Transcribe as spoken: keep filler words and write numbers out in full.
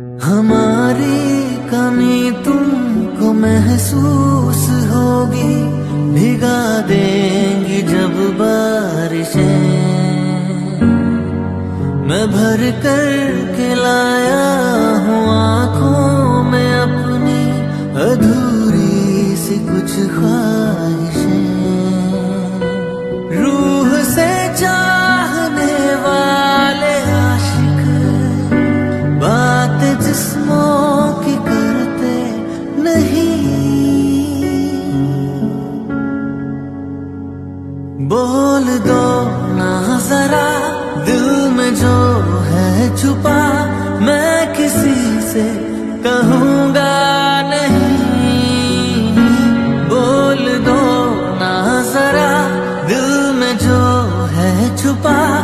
हमारी कमी तुमको महसूस होगी, भिगा देंगी जब बारिशें। मैं भर कर के लाया हूँ आँखों में अपनी अधूरी सी कुछ ख्वाहिशें। रूह से चाहने वाले आशिक बात जिस्मों की करते नहीं। बोल दो ना जरा दिल में जो है छुपा, मैं किसी से कहूँगा नहीं। बोल दो ना जरा दिल में जो है छुपा,